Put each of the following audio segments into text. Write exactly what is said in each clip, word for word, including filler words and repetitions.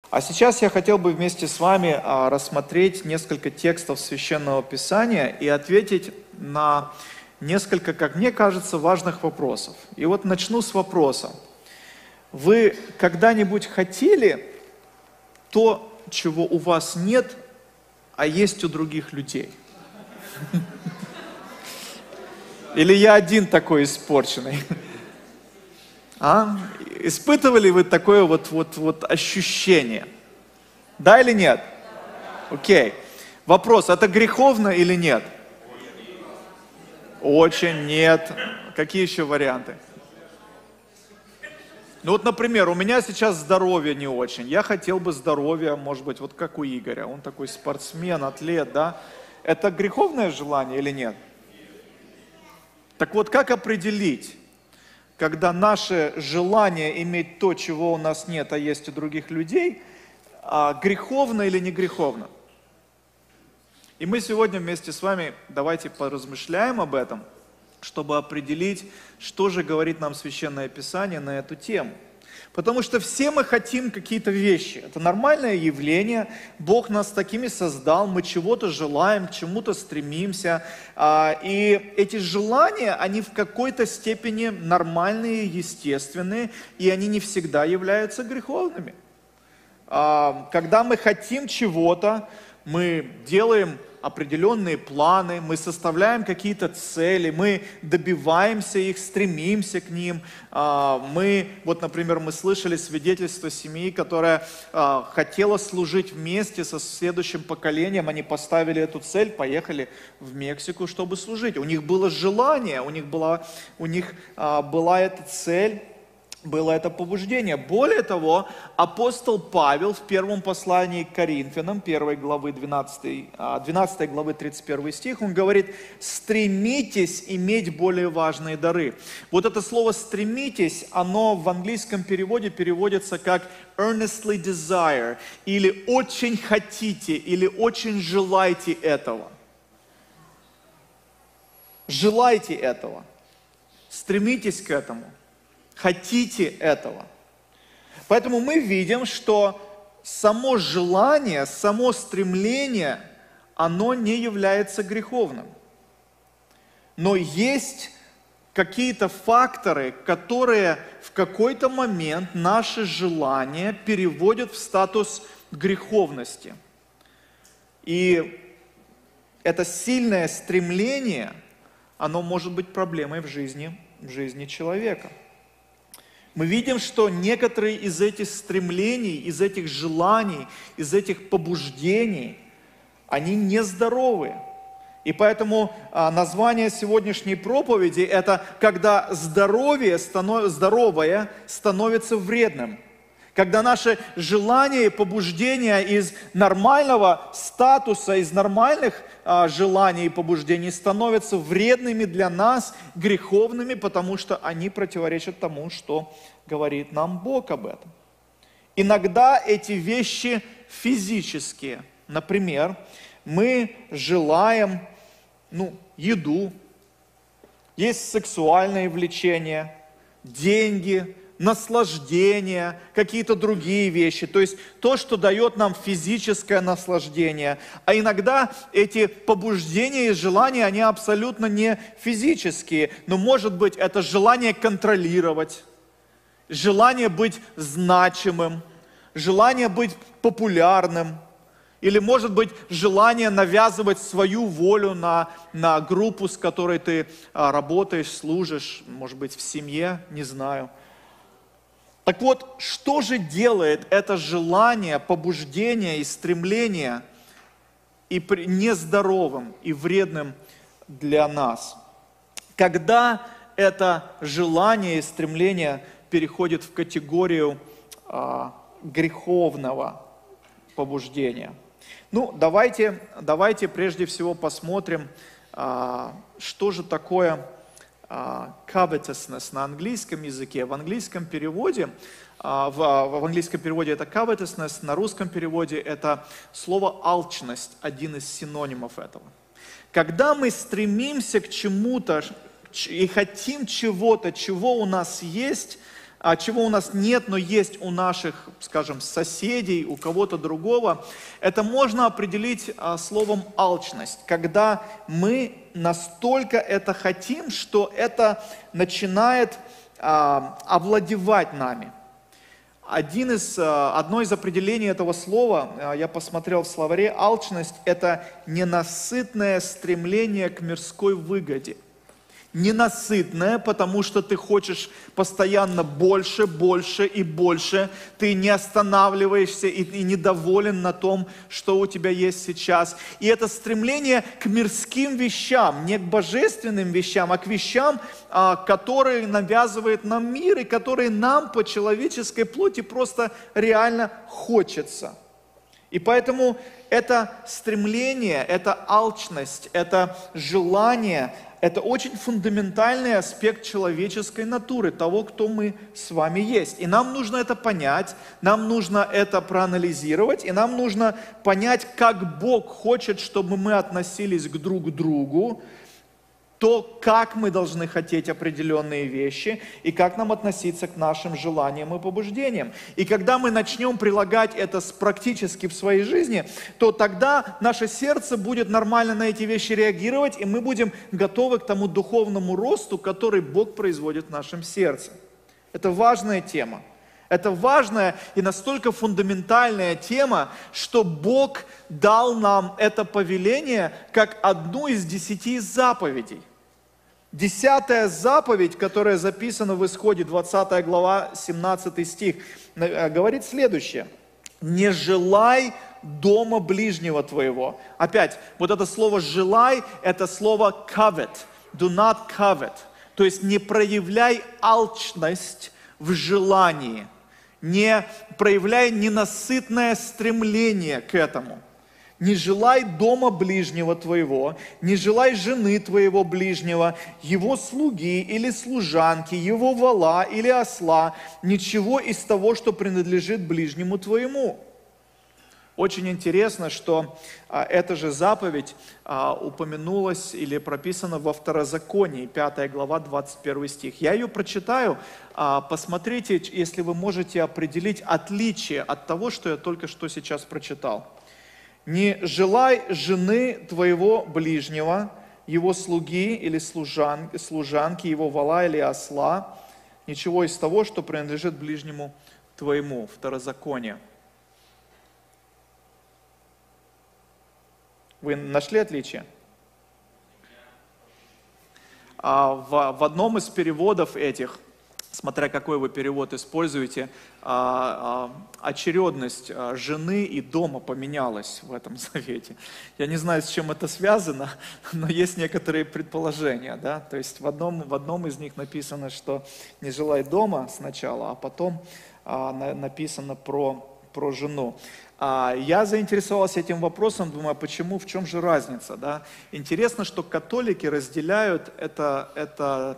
А сейчас я хотел бы вместе с вами а, рассмотреть несколько текстов Священного Писания и ответить на несколько, как мне кажется, важных вопросов. И вот начну с вопроса. Вы когда-нибудь хотели то, чего у вас нет, а есть у других людей? Или я один такой испорченный? А? Испытывали вы такое вот, вот, вот ощущение? Да или нет? Окей. Вопрос, это греховно или нет? Очень нет. Какие еще варианты? Ну вот, например, у меня сейчас здоровье не очень. Я хотел бы здоровья, может быть, вот как у Игоря. Он такой спортсмен, атлет, да? Это греховное желание или нет? Так вот, как определить, когда наше желание иметь то, чего у нас нет, а есть у других людей, греховно или не греховно? И мы сегодня вместе с вами давайте поразмышляем об этом, чтобы определить, что же говорит нам Священное Писание на эту тему. Потому что все мы хотим какие-то вещи. Это нормальное явление. Бог нас такими создал. Мы чего-то желаем, к чему-то стремимся. И эти желания, они в какой-то степени нормальные, естественные, и они не всегда являются греховными. Когда мы хотим чего-то, мы делаем определенные планы, мы составляем какие-то цели, мы добиваемся их, стремимся к ним. Мы, вот, например, мы слышали свидетельство семьи, которая хотела служить вместе со следующим поколением. Они поставили эту цель, поехали в Мексику, чтобы служить. У них было желание, у них была, у них была эта цель. Было это побуждение. Более того, апостол Павел в первом послании к Коринфянам, первой главы двенадцатой, двенадцатой главы тридцать первый стих, он говорит: «Стремитесь иметь более важные дары». Вот это слово «стремитесь», оно в английском переводе переводится как earnestly desire, или «очень хотите», или «очень желайте этого». Желайте этого. Стремитесь к этому. Хотите этого. Поэтому мы видим, что само желание, само стремление, оно не является греховным. Но есть какие-то факторы, которые в какой-то момент наши желания переводят в статус греховности. И это сильное стремление, оно может быть проблемой в жизни, в жизни человека. Мы видим, что некоторые из этих стремлений, из этих желаний, из этих побуждений, они нездоровые. И поэтому а, название сегодняшней проповеди – это «Когда здоровье, станов... здоровое становится вредным». Когда наши желания и побуждения из нормального статуса, из нормальных а, желаний и побуждений становятся вредными для нас, греховными, потому что они противоречат тому, что говорит нам Бог об этом. Иногда эти вещи физические. Например, мы желаем ну, еду, есть сексуальное влечение, деньги, наслаждение, какие-то другие вещи. То есть то, что дает нам физическое наслаждение. А иногда эти побуждения и желания, они абсолютно не физические. Но может быть это желание контролировать, желание быть значимым, желание быть популярным. Или может быть желание навязывать свою волю на, на группу, с которой ты а, работаешь, служишь, может быть в семье, не знаю. Так вот, что же делает это желание, побуждение и стремление и нездоровым, и вредным для нас? Когда это желание и стремление переходит в категорию а, греховного побуждения? Ну, давайте, давайте прежде всего посмотрим, а, что же такое covetousness на английском языке. В английском переводе, в, в английском переводе это covetousness, на русском переводе это слово алчность, один из синонимов этого. Когда мы стремимся к чему-то и хотим чего-то, чего у нас есть, а чего у нас нет, но есть у наших, скажем, соседей, у кого-то другого, это можно определить а, словом алчность, когда мы настолько это хотим, что это начинает а, овладевать нами. Один из, а, одно из определений этого слова, а, я посмотрел в словаре, алчность – это ненасытное стремление к мирской выгоде. Ненасытное, потому что ты хочешь постоянно больше, больше и больше. Ты не останавливаешься и, и недоволен на том, что у тебя есть сейчас. И это стремление к мирским вещам, не к божественным вещам, а к вещам, а, которые навязывает нам мир и которые нам по человеческой плоти просто реально хочется. И поэтому это стремление, это алчность, это желание, это очень фундаментальный аспект человеческой натуры, того, кто мы с вами есть. И нам нужно это понять, нам нужно это проанализировать, и нам нужно понять, как Бог хочет, чтобы мы относились к друг другу, то, как мы должны хотеть определенные вещи, и как нам относиться к нашим желаниям и побуждениям. И когда мы начнем прилагать это практически в своей жизни, то тогда наше сердце будет нормально на эти вещи реагировать, и мы будем готовы к тому духовному росту, который Бог производит в нашем сердце. Это важная тема. Это важная и настолько фундаментальная тема, что Бог дал нам это повеление как одну из десяти заповедей. Десятая заповедь, которая записана в Исходе, двадцатая глава, семнадцатый стих, говорит следующее. «Не желай дома ближнего твоего». Опять, вот это слово «желай» – это слово covet, do not covet. То есть не проявляй алчность в желании, не проявляй ненасытное стремление к этому. Не желай дома ближнего твоего, не желай жены твоего ближнего, его слуги или служанки, его вола или осла, ничего из того, что принадлежит ближнему твоему. Очень интересно, что а, эта же заповедь а, упомянулась или прописана во Второзаконии, пятая глава, двадцать первый стих. Я ее прочитаю, а, посмотрите, если вы можете определить отличие от того, что я только что сейчас прочитал. «Не желай жены твоего ближнего, его слуги или служан, служанки, его вола или осла, ничего из того, что принадлежит ближнему твоему». Второзаконие. Вы нашли отличие? А в, в одном из переводов этих, смотря какой вы перевод используете, а, а, очередность жены и дома поменялась в этом завете. Я не знаю, с чем это связано, но есть некоторые предположения. Да? То есть в одном, в одном из них написано, что не желай дома сначала, а потом а, на, написано про, про жену. А, я заинтересовался этим вопросом, думаю, почему, в чем же разница? Да? Интересно, что католики разделяют это, это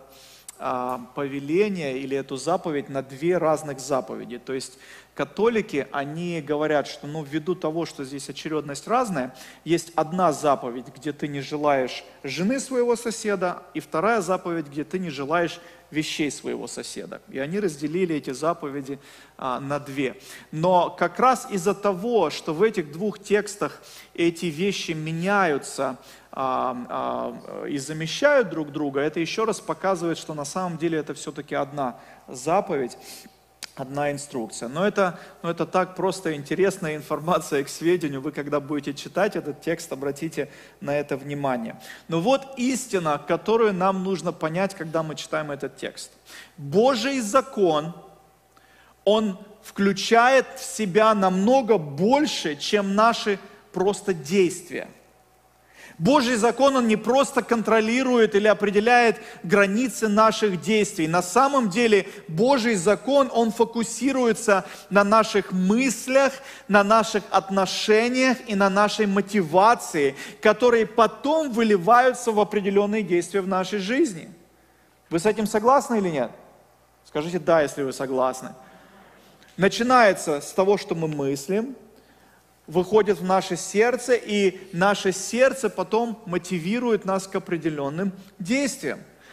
повеление или эту заповедь на две разных заповеди. То есть католики, они говорят, что ну, ввиду того, что здесь очередность разная, есть одна заповедь, где ты не желаешь жены своего соседа, и вторая заповедь, где ты не желаешь вещей своего соседа. И они разделили эти заповеди а, на две. Но как раз из-за того, что в этих двух текстах эти вещи меняются а, а, и замещают друг друга, это еще раз показывает, что на самом деле это все-таки одна заповедь, одна инструкция. Но это, но это так просто интересная информация к сведению. Вы, когда будете читать этот текст, обратите на это внимание. Но вот истина, которую нам нужно понять, когда мы читаем этот текст. Божий закон, он включает в себя намного больше, чем наши просто действия. Божий закон, он не просто контролирует или определяет границы наших действий. На самом деле Божий закон, он фокусируется на наших мыслях, на наших отношениях и на нашей мотивации, которые потом выливаются в определенные действия в нашей жизни. Вы с этим согласны или нет? Скажите «да», если вы согласны. Начинается с того, что мы мыслим, выходит в наше сердце, и наше сердце потом мотивирует нас к определенным действиям.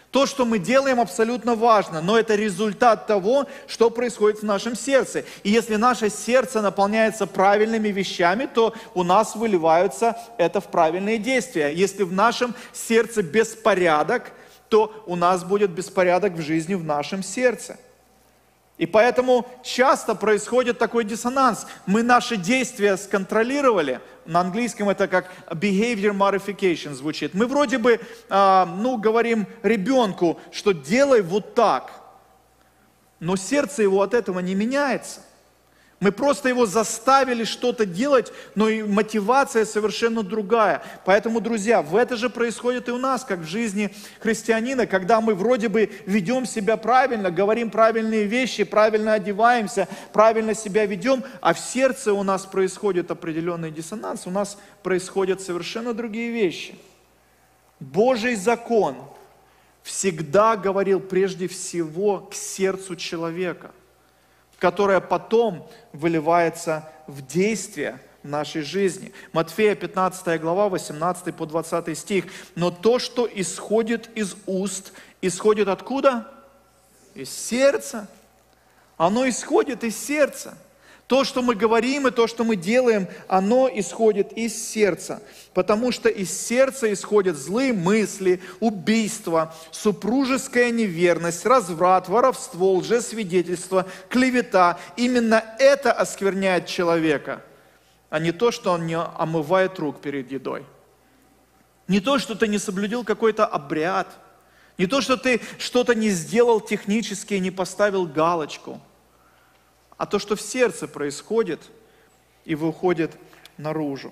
То, что мы делаем, абсолютно важно, но это результат того, что происходит в нашем сердце. И если наше сердце наполняется правильными вещами, то у нас выливаются это в правильные действия. Если в нашем сердце беспорядок, то у нас будет беспорядок в жизни в нашем сердце. И поэтому часто происходит такой диссонанс. Мы наши действия сконтролировали. На английском это как behavior modification звучит. Мы вроде бы, э, ну, говорим ребенку, что делай вот так. Но сердце его от этого не меняется. Мы просто его заставили что-то делать, но и мотивация совершенно другая. Поэтому, друзья, в это же происходит и у нас, как в жизни христианина, когда мы вроде бы ведем себя правильно, говорим правильные вещи, правильно одеваемся, правильно себя ведем, а в сердце у нас происходит определенный диссонанс, у нас происходят совершенно другие вещи. Божий закон всегда говорил прежде всего к сердцу человека, которое потом выливается в действие в нашей жизни. Матфея пятнадцатая глава, восемнадцатый по двадцатый стих. Но то, что исходит из уст, исходит откуда? Из сердца. Оно исходит из сердца. То, что мы говорим и то, что мы делаем, оно исходит из сердца. Потому что из сердца исходят злые мысли, убийства, супружеская неверность, разврат, воровство, лжесвидетельство, клевета. Именно это оскверняет человека, а не то, что он не омывает рук перед едой. Не то, что ты не соблюдил какой-то обряд. Не то, что ты что-то не сделал технически и не поставил галочку. А то, что в сердце происходит и выходит наружу.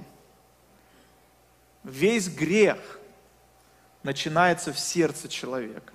Весь грех начинается в сердце человека,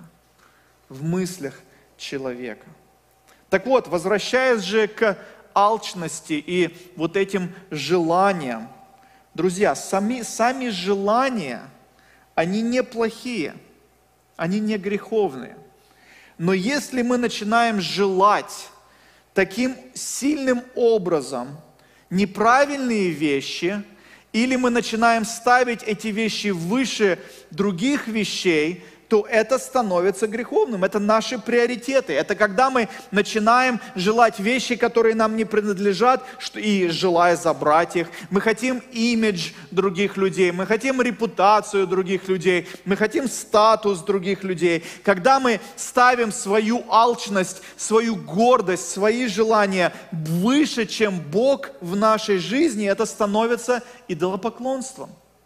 в мыслях человека. Так вот, возвращаясь же к алчности и вот этим желаниям, друзья, сами, сами желания, они не плохие, они не греховные. Но если мы начинаем желать таким сильным образом неправильные вещи, или мы начинаем ставить эти вещи выше других вещей, то это становится греховным. Это наши приоритеты. Это когда мы начинаем желать вещи, которые нам не принадлежат, и желая забрать их. Мы хотим имидж других людей, мы хотим репутацию других людей, мы хотим статус других людей. Когда мы ставим свою алчность, свою гордость, свои желания выше, чем Бог в нашей жизни, это становится идолопоклонством.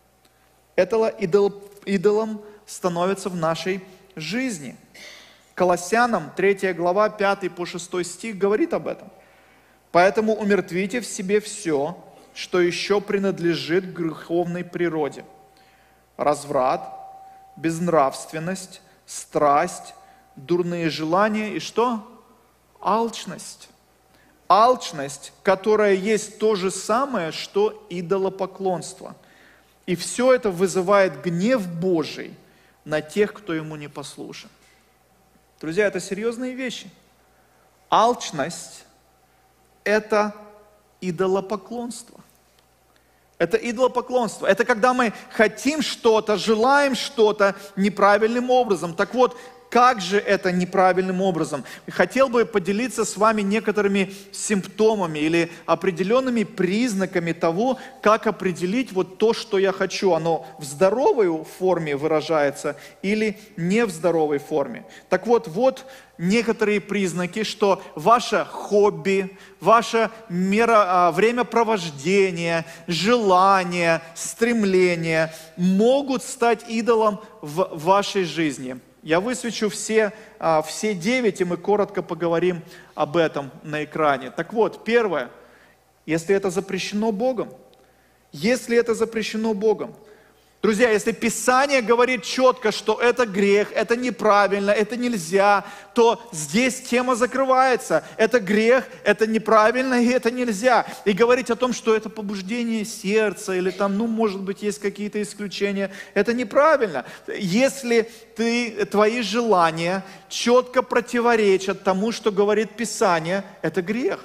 Это идол, идолом становится в нашей жизни. Колоссянам третья глава, пятый по шестой стих говорит об этом. Поэтому умертвите в себе все, что еще принадлежит к греховной природе. Разврат, безнравственность, страсть, дурные желания и что? Алчность. Алчность, которая есть то же самое, что идолопоклонство. И все это вызывает гнев Божий на тех, кто ему не послушен. Друзья, это серьезные вещи. Алчность – это идолопоклонство. Это идолопоклонство. Это когда мы хотим что-то, желаем что-то неправильным образом. Так вот, как же это неправильным образом? Хотел бы поделиться с вами некоторыми симптомами или определенными признаками того, как определить вот то, что я хочу. Оно в здоровой форме выражается или не в здоровой форме. Так вот, вот некоторые признаки, что ваше хобби, ваше мера, времяпровождение, желание, стремление могут стать идолом в вашей жизни. Я высвечу все, все девять, и мы коротко поговорим об этом на экране. Так вот, первое, если это запрещено Богом, если это запрещено Богом, друзья, если Писание говорит четко, что это грех, это неправильно, это нельзя, то здесь тема закрывается. Это грех, это неправильно и это нельзя. И говорить о том, что это побуждение сердца или там, ну, может быть, есть какие-то исключения, это неправильно. Если ты, твои желания четко противоречат тому, что говорит Писание, это грех.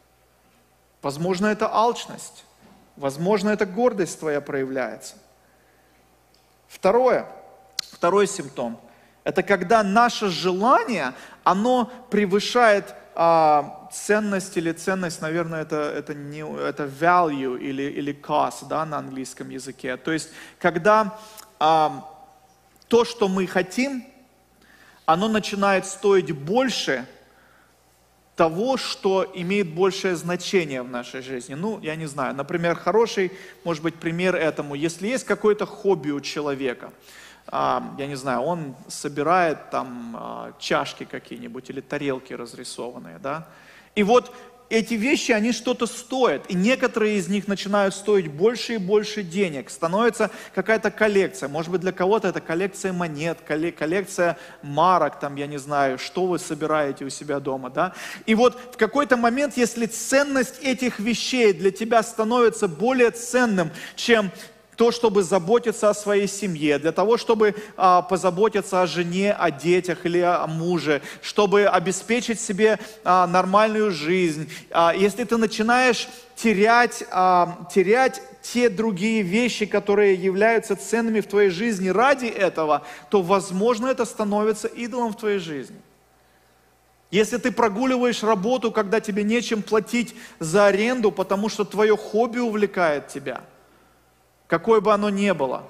Возможно, это алчность. Возможно, это гордость твоя проявляется. Второе, второй симптом Это когда наше желание, оно превышает а, ценность или ценность, наверное, это, это, не, это value или, или cost, да, на английском языке. То есть, когда а, то, что мы хотим, оно начинает стоить больше того, что имеет большее значение в нашей жизни. Ну, я не знаю, например, хороший, может быть, пример этому. Если есть какое-то хобби у человека, а, я не знаю, он собирает там а, чашки какие-нибудь или тарелки разрисованные, да, и вот эти вещи, они что-то стоят, и некоторые из них начинают стоить больше и больше денег, становится какая-то коллекция, может быть, для кого-то это коллекция монет, коллекция марок, там, я не знаю, что вы собираете у себя дома, да, и вот в какой-то момент, если ценность этих вещей для тебя становится более ценным, чем то, чтобы заботиться о своей семье, для того, чтобы а, позаботиться о жене, о детях или о муже, чтобы обеспечить себе а, нормальную жизнь. А, если ты начинаешь терять, а, терять те другие вещи, которые являются ценными в твоей жизни ради этого, то, возможно, это становится идолом в твоей жизни. Если ты прогуливаешь работу, когда тебе нечем платить за аренду, потому что твое хобби увлекает тебя, какое бы оно ни было,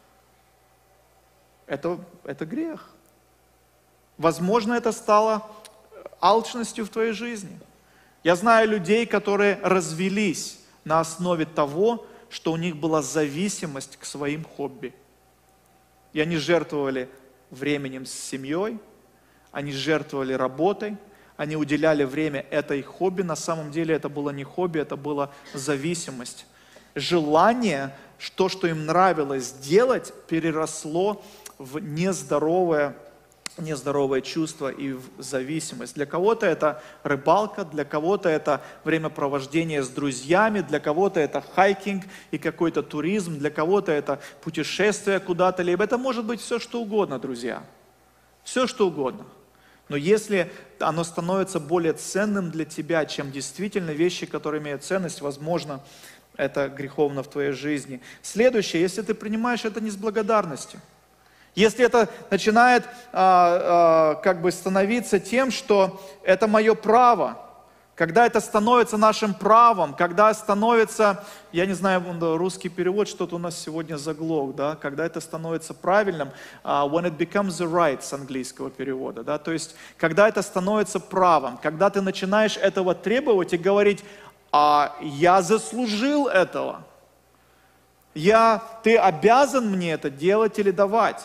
это, это грех. Возможно, это стало алчностью в твоей жизни. Я знаю людей, которые развелись на основе того, что у них была зависимость к своим хобби. И они жертвовали временем с семьей, они жертвовали работой, они уделяли время этой хобби. На самом деле это было не хобби, это была зависимость. Желание, то, что им нравилось делать, переросло в нездоровое, нездоровое чувство и в зависимость. Для кого-то это рыбалка, для кого-то это времяпровождение с друзьями, для кого-то это хайкинг и какой-то туризм, для кого-то это путешествие куда-то, либо это может быть все, что угодно, друзья. Все, что угодно. Но если оно становится более ценным для тебя, чем действительно вещи, которые имеют ценность, возможно, это греховно в твоей жизни. Следующее, если ты принимаешь это не с благодарностью, если это начинает а, а, как бы становиться тем, что это мое право, когда это становится нашим правом, когда становится, я не знаю, русский перевод, что-то у нас сегодня заглох, да, когда это становится правильным, uh, when it becomes the right с английского перевода, да, то есть, когда это становится правом, когда ты начинаешь этого требовать и говорить, а я заслужил этого. Я, ты обязан мне это делать или давать.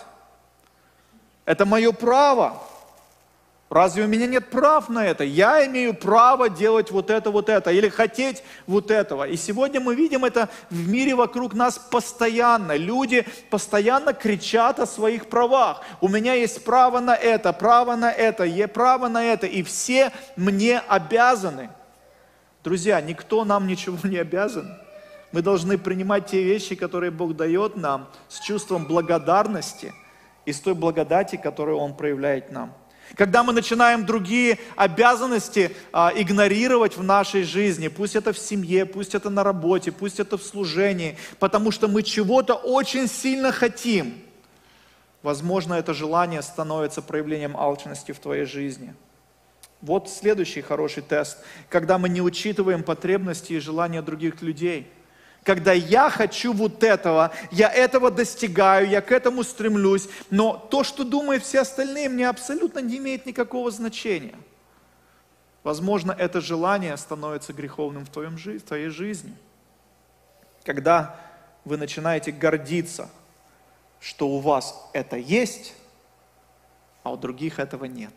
Это мое право. Разве у меня нет прав на это? Я имею право делать вот это, вот это, или хотеть вот этого. И сегодня мы видим это в мире вокруг нас постоянно. Люди постоянно кричат о своих правах. У меня есть право на это, право на это, есть право на это, и все мне обязаны. Друзья, никто нам ничего не обязан. Мы должны принимать те вещи, которые Бог дает нам, с чувством благодарности и с той благодати, которую Он проявляет нам. Когда мы начинаем другие обязанности а, игнорировать в нашей жизни, пусть это в семье, пусть это на работе, пусть это в служении, потому что мы чего-то очень сильно хотим, возможно, это желание становится проявлением алчности в твоей жизни. Вот следующий хороший тест, когда мы не учитываем потребности и желания других людей. Когда я хочу вот этого, я этого достигаю, я к этому стремлюсь, но то, что думают все остальные, мне абсолютно не имеет никакого значения. Возможно, это желание становится греховным в, твоем, в твоей жизни. Когда вы начинаете гордиться, что у вас это есть, а у других этого нет.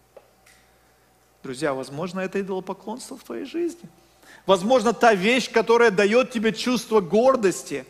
Друзья, возможно, это идолопоклонство в твоей жизни. Возможно, та вещь, которая дает тебе чувство гордости,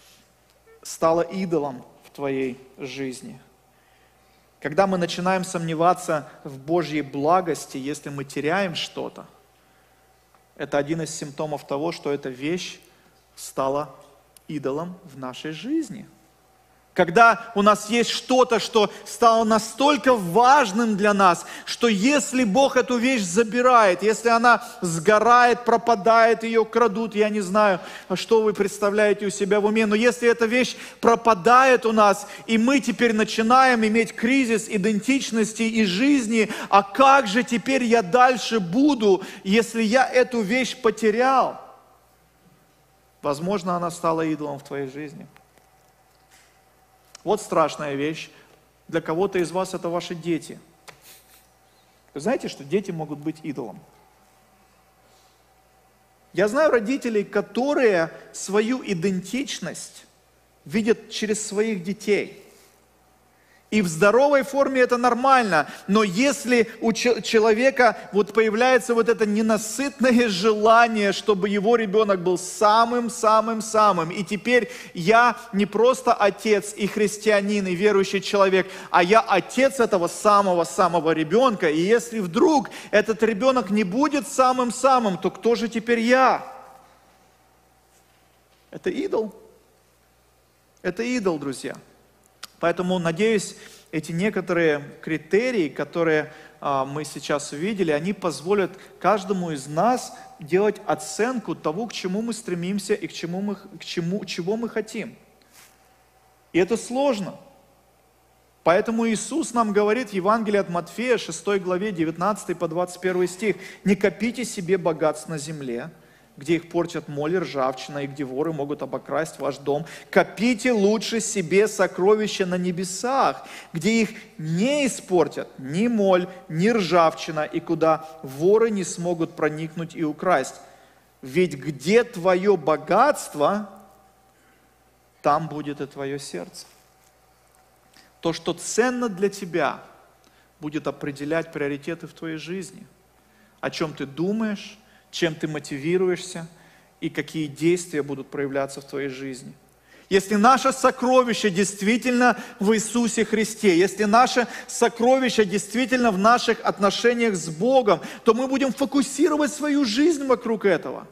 стала идолом в твоей жизни. Когда мы начинаем сомневаться в Божьей благости, если мы теряем что-то, это один из симптомов того, что эта вещь стала идолом в нашей жизни. Когда у нас есть что-то, что стало настолько важным для нас, что если Бог эту вещь забирает, если она сгорает, пропадает, ее крадут, я не знаю, что вы представляете у себя в уме, но если эта вещь пропадает у нас, и мы теперь начинаем иметь кризис идентичности и жизни, а как же теперь я дальше буду, если я эту вещь потерял? Возможно, она стала идолом в твоей жизни. Вот страшная вещь. Для кого-то из вас это ваши дети. Вы знаете, что дети могут быть идолом? Я знаю родителей, которые свою идентичность видят через своих детей. И в здоровой форме это нормально, но если у человека вот появляется вот это ненасытное желание, чтобы его ребенок был самым-самым-самым, и теперь я не просто отец и христианин, и верующий человек, а я отец этого самого-самого ребенка, и если вдруг этот ребенок не будет самым-самым, то кто же теперь я? Это идол. Это идол, друзья. Поэтому, надеюсь, эти некоторые критерии, которые а, мы сейчас увидели, они позволят каждому из нас делать оценку того, к чему мы стремимся и к чему мы, к чему, чего мы хотим. И это сложно. Поэтому Иисус нам говорит в Евангелии от Матфея, шестой главе, девятнадцатый по двадцать первый стих: «Не копите себе богатств на земле, где их портят моль и ржавчина, и где воры могут обокрасть ваш дом. Копите лучше себе сокровища на небесах, где их не испортят ни моль, ни ржавчина, и куда воры не смогут проникнуть и украсть. Ведь где твое богатство, там будет и твое сердце». То, что ценно для тебя, будет определять приоритеты в твоей жизни. О чем ты думаешь, чем ты мотивируешься и какие действия будут проявляться в твоей жизни. Если наше сокровище действительно в Иисусе Христе, если наше сокровище действительно в наших отношениях с Богом, то мы будем фокусировать свою жизнь вокруг этого.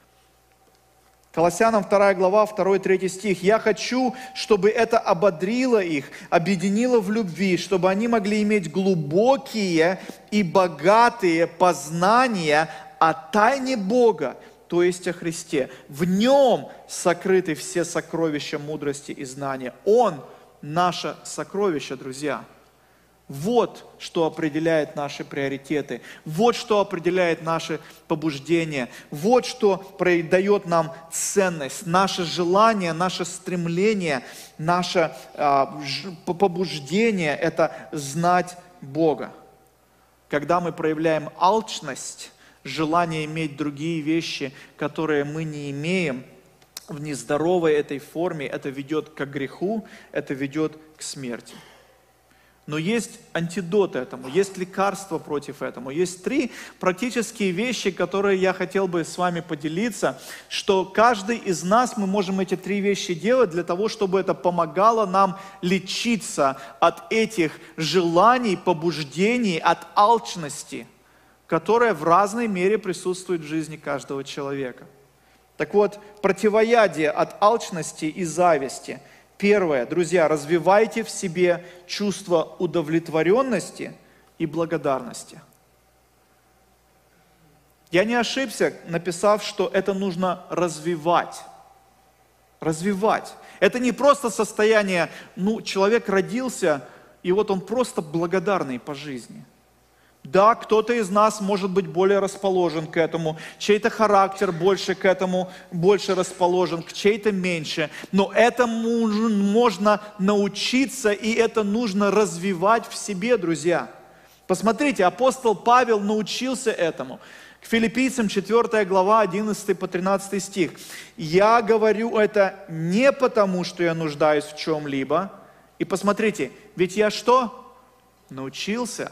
Колоссянам вторая глава, второй-третий стих. «Я хочу, чтобы это ободрило их, объединило в любви, чтобы они могли иметь глубокие и богатые познания о тайне Бога, то есть о Христе. В Нем сокрыты все сокровища мудрости и знания». Он наше сокровище, друзья. Вот что определяет наши приоритеты, вот что определяет наши побуждения, вот что придает нам ценность, наше желание, наше стремление, наше а, побуждение – это знать Бога. Когда мы проявляем алчность, желание иметь другие вещи, которые мы не имеем, в нездоровой этой форме, это ведет к греху, это ведет к смерти. Но есть антидот этому, есть лекарство против этому. Есть три практические вещи, которые я хотел бы с вами поделиться, что каждый из нас, мы можем эти три вещи делать для того, чтобы это помогало нам лечиться от этих желаний, побуждений, от алчности, которая в разной мере присутствует в жизни каждого человека. Так вот, противоядие от алчности и зависти. Первое, друзья, развивайте в себе чувство удовлетворенности и благодарности. Я не ошибся, написав, что это нужно развивать. Развивать. Это не просто состояние, ну, человек родился, и вот он просто благодарный по жизни. Да, кто-то из нас может быть более расположен к этому, чей-то характер больше к этому, больше расположен, к чей-то меньше. Но этому можно научиться, и это нужно развивать в себе, друзья. Посмотрите, апостол Павел научился этому. К Филиппийцам четвёртая глава, одиннадцатый по тринадцатый стих. «Я говорю это не потому, что я нуждаюсь в чем-либо». И посмотрите, ведь я что? Научился.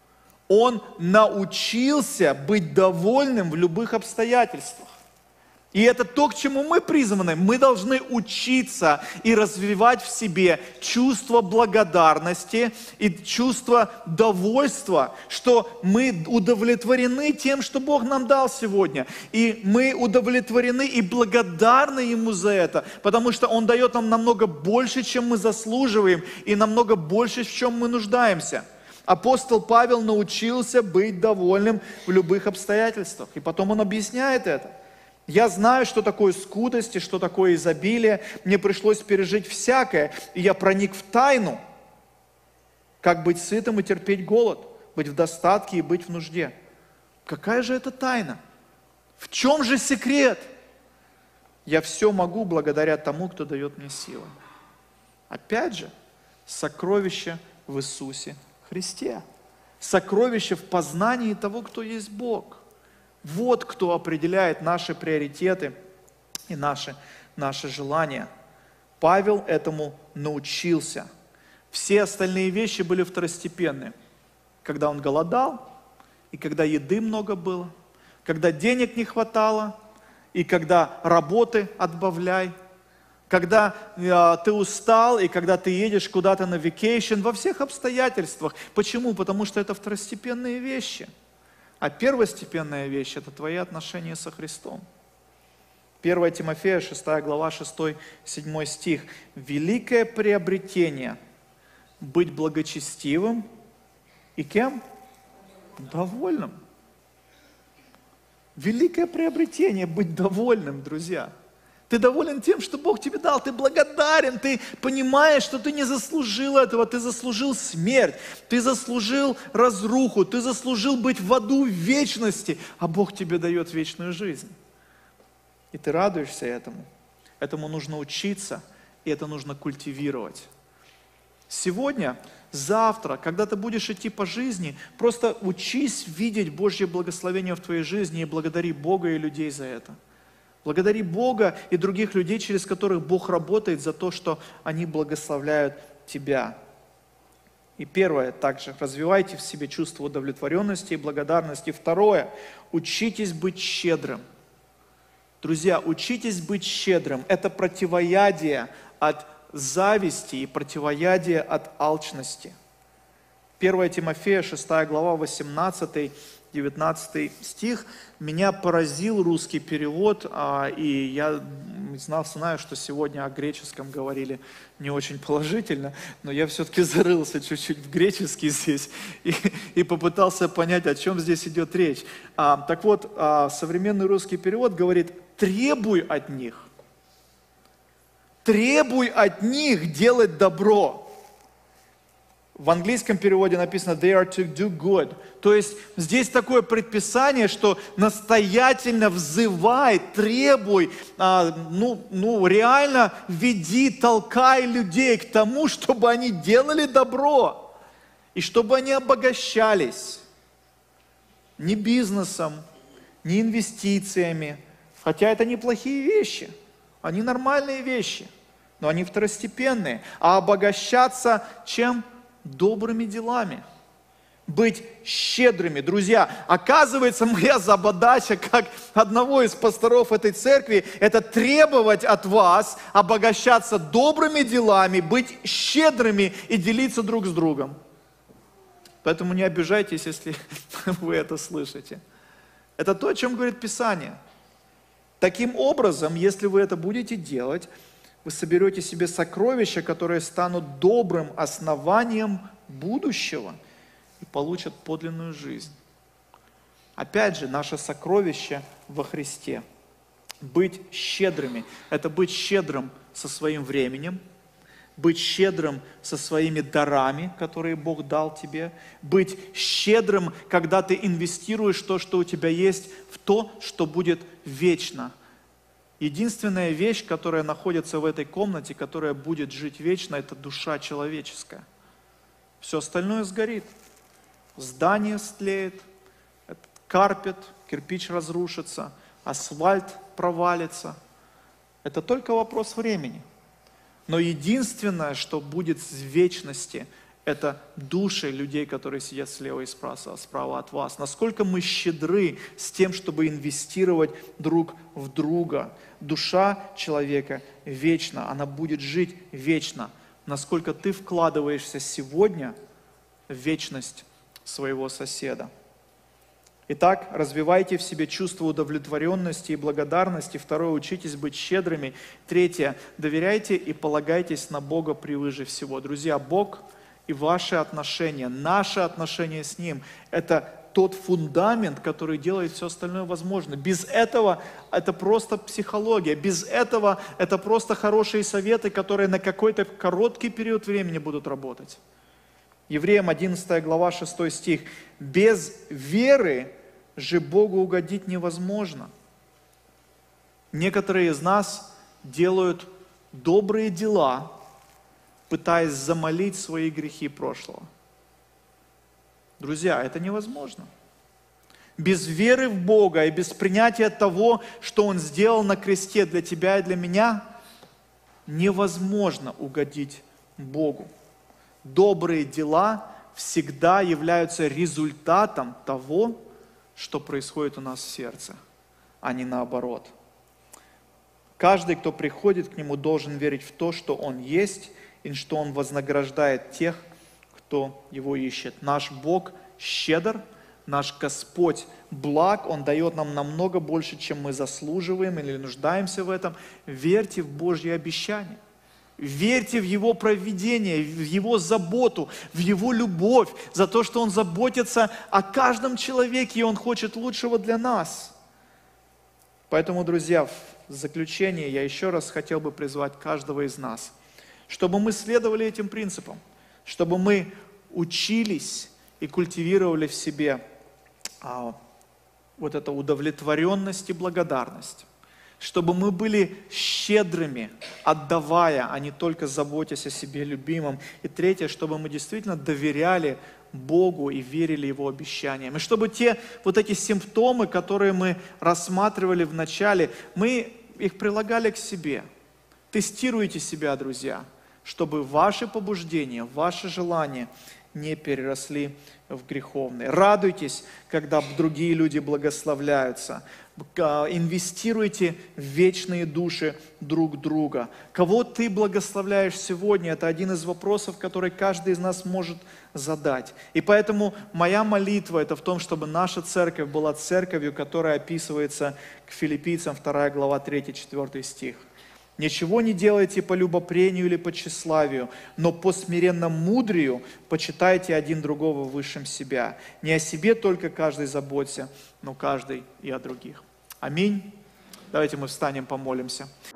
Он научился быть довольным в любых обстоятельствах. И это то, к чему мы призваны. Мы должны учиться и развивать в себе чувство благодарности и чувство довольства, что мы удовлетворены тем, что Бог нам дал сегодня. И мы удовлетворены и благодарны Ему за это, потому что Он дает нам намного больше, чем мы заслуживаем, и намного больше, в чем мы нуждаемся. Апостол Павел научился быть довольным в любых обстоятельствах. И потом он объясняет это. Я знаю, что такое скудость и что такое изобилие. Мне пришлось пережить всякое, и я проник в тайну, как быть сытым и терпеть голод, быть в достатке и быть в нужде. Какая же это тайна? В чем же секрет? Я все могу благодаря тому, кто дает мне силы. Опять же, сокровище в Иисусе Христе. Сокровище в познании того, кто есть Бог. Вот кто определяет наши приоритеты и наши, наши желания. Павел этому научился. Все остальные вещи были второстепенные. Когда он голодал, и когда еды много было, когда денег не хватало, и когда работы отбавляй, когда э, ты устал, и когда ты едешь куда-то на vacation, во всех обстоятельствах. Почему? Потому что это второстепенные вещи. А первостепенная вещь – это твои отношения со Христом. первое Тимофея, шестая глава, шестой-седьмой стих. «Великое приобретение – быть благочестивым и кем? Довольным». Великое приобретение – быть довольным, друзья. Ты доволен тем, что Бог тебе дал, ты благодарен, ты понимаешь, что ты не заслужил этого, ты заслужил смерть, ты заслужил разруху, ты заслужил быть в аду в вечности, а Бог тебе дает вечную жизнь. И ты радуешься этому. Этому нужно учиться, и это нужно культивировать. Сегодня, завтра, когда ты будешь идти по жизни, просто учись видеть Божье благословение в твоей жизни и благодари Бога и людей за это. Благодари Бога и других людей, через которых Бог работает, за то, что они благословляют тебя. И первое, также, развивайте в себе чувство удовлетворенности и благодарности. Второе, учитесь быть щедрым. Друзья, учитесь быть щедрым. Это противоядие от зависти и противоядие от алчности. первое Тимофея, шестая глава, восемнадцатый-девятнадцатый стих. Меня поразил русский перевод, и я знал, знаю, что сегодня о греческом говорили не очень положительно, но я все-таки зарылся чуть-чуть в греческий здесь и, и попытался понять, о чем здесь идет речь. А, так вот, а, современный русский перевод говорит: требуй от них, требуй от них делать добро. В английском переводе написано they are to do good. То есть здесь такое предписание, что настоятельно взывай, требуй, а, ну, ну реально веди, толкай людей к тому, чтобы они делали добро и чтобы они обогащались. Не бизнесом, не инвестициями, хотя это неплохие вещи, они нормальные вещи, но они второстепенные. А обогащаться чем? Добрыми делами. Быть щедрыми. Друзья, оказывается, моя задача, как одного из пасторов этой церкви, это требовать от вас обогащаться добрыми делами, быть щедрыми и делиться друг с другом. Поэтому не обижайтесь, если вы это слышите. Это то, о чем говорит Писание. Таким образом, если вы это будете делать, вы соберете себе сокровища, которые станут добрым основанием будущего и получат подлинную жизнь. Опять же, наше сокровище во Христе. Быть щедрыми – это быть щедрым со своим временем, быть щедрым со своими дарами, которые Бог дал тебе, быть щедрым, когда ты инвестируешь то, что у тебя есть, в то, что будет вечно. Единственная вещь, которая находится в этой комнате, которая будет жить вечно, это душа человеческая. Все остальное сгорит. Здание стлеет, карпет, кирпич разрушится, асфальт провалится. Это только вопрос времени. Но единственное, что будет в вечности, это души людей, которые сидят слева и справа, справа от вас. Насколько мы щедры с тем, чтобы инвестировать друг в друга. Душа человека вечна, она будет жить вечно. Насколько ты вкладываешься сегодня в вечность своего соседа. Итак, развивайте в себе чувство удовлетворенности и благодарности. Второе, учитесь быть щедрыми. Третье, доверяйте и полагайтесь на Бога превыше всего. Друзья, Бог и ваши отношения, наши отношения с Ним – это тот фундамент, который делает все остальное возможно. Без этого это просто психология. Без этого это просто хорошие советы, которые на какой-то короткий период времени будут работать. Евреям одиннадцатая глава, шестой стих. «Без веры же Богу угодить невозможно». Некоторые из нас делают добрые дела, пытаясь замолить свои грехи прошлого. Друзья, это невозможно. Без веры в Бога и без принятия того, что Он сделал на кресте для тебя и для меня, невозможно угодить Богу. Добрые дела всегда являются результатом того, что происходит у нас в сердце, а не наоборот. Каждый, кто приходит к Нему, должен верить в то, что Он есть, и что Он вознаграждает тех, кто Его ищет. Наш Бог щедр, наш Господь благ, Он дает нам намного больше, чем мы заслуживаем или нуждаемся в этом. Верьте в Божьи обещания. Верьте в Его провидение, в Его заботу, в Его любовь, за то, что Он заботится о каждом человеке, и Он хочет лучшего для нас. Поэтому, друзья, в заключение я еще раз хотел бы призвать каждого из нас, чтобы мы следовали этим принципам, чтобы мы учились и культивировали в себе а, вот эту удовлетворенность и благодарность. Чтобы мы были щедрыми, отдавая, а не только заботясь о себе любимом. И третье, чтобы мы действительно доверяли Богу и верили Его обещаниям. И чтобы те вот эти симптомы, которые мы рассматривали в начале, мы их прилагали к себе. Тестируйте себя, друзья, чтобы ваши побуждения, ваши желания не переросли в греховные. Радуйтесь, когда другие люди благословляются. Инвестируйте в вечные души друг друга. Кого ты благословляешь сегодня, это один из вопросов, который каждый из нас может задать. И поэтому моя молитва это в том, чтобы наша церковь была церковью, которая описывается к Филиппийцам вторая глава третий-четвёртый стих. «Ничего не делайте по любопрению или по тщеславию, но по смиренному мудрию почитайте один другого высшим себя. Не о себе только каждый заботься, но каждый и о других». Аминь. Давайте мы встанем, помолимся.